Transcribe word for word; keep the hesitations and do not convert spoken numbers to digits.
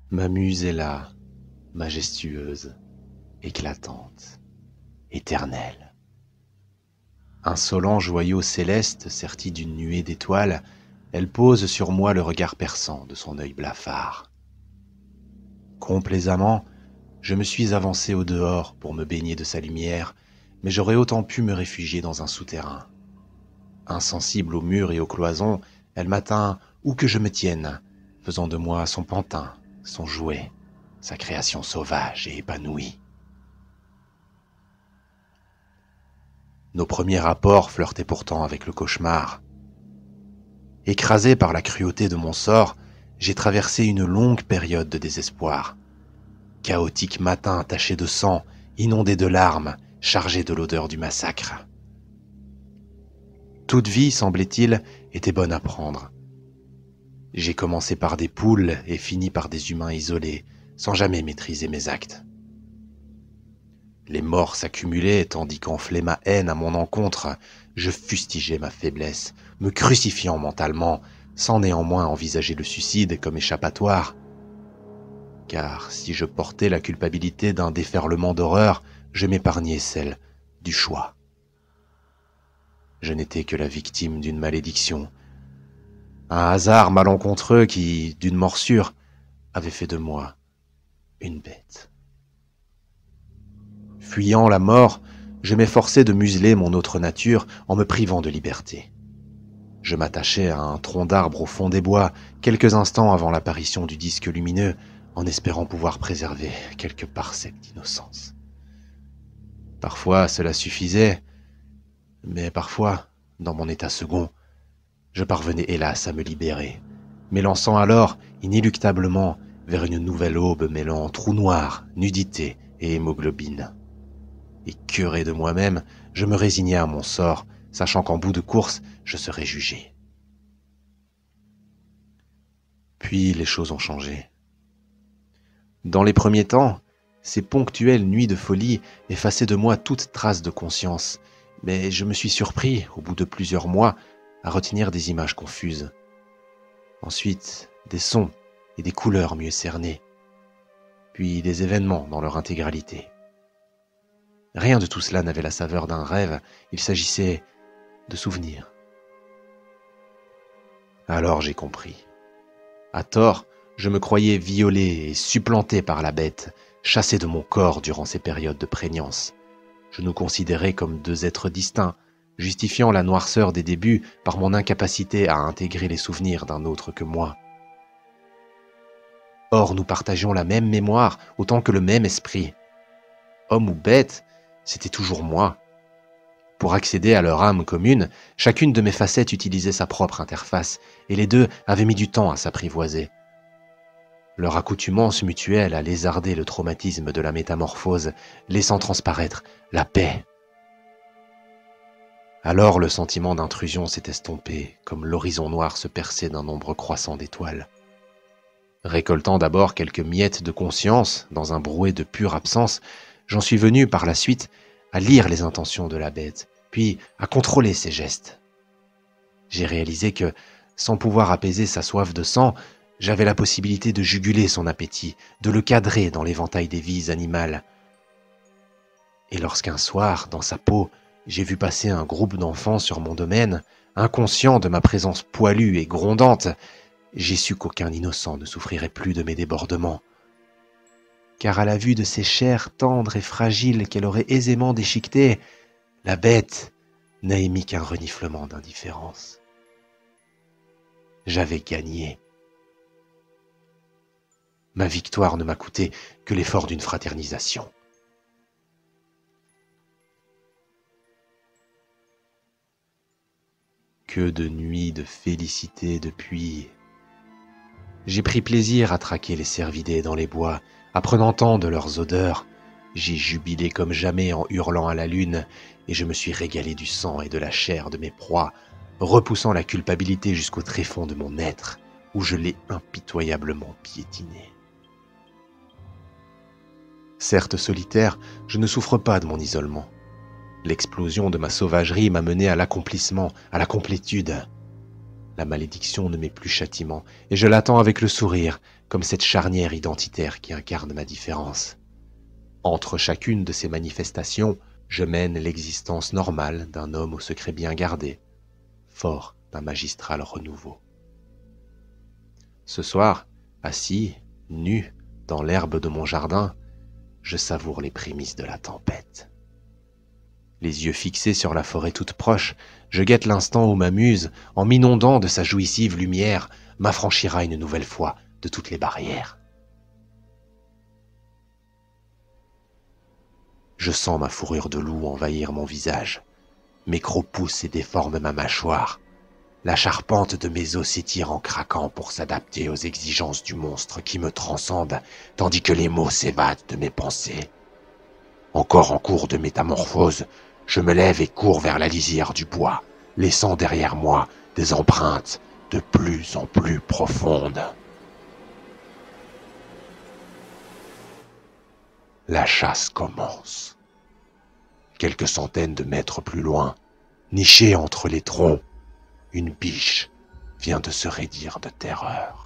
Ma muse est là, majestueuse, éclatante, éternelle. Insolent joyau céleste serti d'une nuée d'étoiles, elle pose sur moi le regard perçant de son œil blafard. Complaisamment, je me suis avancé au dehors pour me baigner de sa lumière, mais j'aurais autant pu me réfugier dans un souterrain. Insensible aux murs et aux cloisons, elle m'atteint où que je me tienne, faisant de moi son pantin, son jouet, sa création sauvage et épanouie. Nos premiers rapports flirtaient pourtant avec le cauchemar. Écrasé par la cruauté de mon sort, j'ai traversé une longue période de désespoir. Chaotique matin taché de sang, inondé de larmes, chargé de l'odeur du massacre. Toute vie, semblait-il, était bonne à prendre. J'ai commencé par des poules et fini par des humains isolés, sans jamais maîtriser mes actes. Les morts s'accumulaient tandis qu'enflait ma haine à mon encontre, je fustigeais ma faiblesse, me crucifiant mentalement, sans néanmoins envisager le suicide comme échappatoire. Car si je portais la culpabilité d'un déferlement d'horreur, je m'épargnais celle du choix. Je n'étais que la victime d'une malédiction, un hasard malencontreux qui, d'une morsure, avait fait de moi une bête. Fuyant la mort, je m'efforçais de museler mon autre nature en me privant de liberté. Je m'attachais à un tronc d'arbre au fond des bois, quelques instants avant l'apparition du disque lumineux, en espérant pouvoir préserver quelques parcelles d'innocence. Parfois cela suffisait, mais parfois, dans mon état second, je parvenais hélas à me libérer, m'élançant alors inéluctablement vers une nouvelle aube mêlant trou noir, nudité et hémoglobine. Écœuré de moi-même, je me résignais à mon sort, sachant qu'en bout de course, je serais jugé. Puis les choses ont changé. Dans les premiers temps, ces ponctuelles nuits de folie effaçaient de moi toute trace de conscience, mais je me suis surpris, au bout de plusieurs mois, à retenir des images confuses. Ensuite, des sons et des couleurs mieux cernées, puis des événements dans leur intégralité. Rien de tout cela n'avait la saveur d'un rêve, il s'agissait de souvenirs. Alors j'ai compris. À tort, je me croyais violé et supplanté par la bête, chassé de mon corps durant ces périodes de prégnance. Je nous considérais comme deux êtres distincts, justifiant la noirceur des débuts par mon incapacité à intégrer les souvenirs d'un autre que moi. Or, nous partagions la même mémoire autant que le même esprit. Homme ou bête, c'était toujours moi. Pour accéder à leur âme commune, chacune de mes facettes utilisait sa propre interface, et les deux avaient mis du temps à s'apprivoiser. Leur accoutumance mutuelle a lézardé le traumatisme de la métamorphose, laissant transparaître la paix. Alors le sentiment d'intrusion s'est estompé, comme l'horizon noir se perçait d'un nombre croissant d'étoiles. Récoltant d'abord quelques miettes de conscience dans un brouet de pure absence, j'en suis venu par la suite à lire les intentions de la bête, puis à contrôler ses gestes. J'ai réalisé que, sans pouvoir apaiser sa soif de sang, j'avais la possibilité de juguler son appétit, de le cadrer dans l'éventail des vies animales. Et lorsqu'un soir, dans sa peau, j'ai vu passer un groupe d'enfants sur mon domaine, inconscient de ma présence poilue et grondante, j'ai su qu'aucun innocent ne souffrirait plus de mes débordements. Car à la vue de ces chairs tendres et fragiles qu'elle aurait aisément déchiquetées, la bête n'a émis qu'un reniflement d'indifférence. J'avais gagné. Ma victoire ne m'a coûté que l'effort d'une fraternisation. Que de nuits de félicité depuis. J'ai pris plaisir à traquer les cervidés dans les bois, apprenant tant de leurs odeurs. J'ai jubilé comme jamais en hurlant à la lune, et je me suis régalé du sang et de la chair de mes proies, repoussant la culpabilité jusqu'au tréfonds de mon être, où je l'ai impitoyablement piétiné. Certes solitaire, je ne souffre pas de mon isolement. L'explosion de ma sauvagerie m'a mené à l'accomplissement, à la complétude. La malédiction ne m'est plus châtiment, et je l'attends avec le sourire, comme cette charnière identitaire qui incarne ma différence. Entre chacune de ces manifestations, je mène l'existence normale d'un homme au secret bien gardé, fort d'un magistral renouveau. Ce soir, assis, nu, dans l'herbe de mon jardin, je savoure les prémices de la tempête. Les yeux fixés sur la forêt toute proche, je guette l'instant où ma muse, en m'inondant de sa jouissive lumière, m'affranchira une nouvelle fois de toutes les barrières. Je sens ma fourrure de loup envahir mon visage. Mes crocs poussent et déforment ma mâchoire. La charpente de mes os s'étire en craquant pour s'adapter aux exigences du monstre qui me transcende, tandis que les mots s'évadent de mes pensées. Encore en cours de métamorphose, je me lève et cours vers la lisière du bois, laissant derrière moi des empreintes de plus en plus profondes. La chasse commence. Quelques centaines de mètres plus loin, nichée entre les troncs, une biche vient de se raidir de terreur.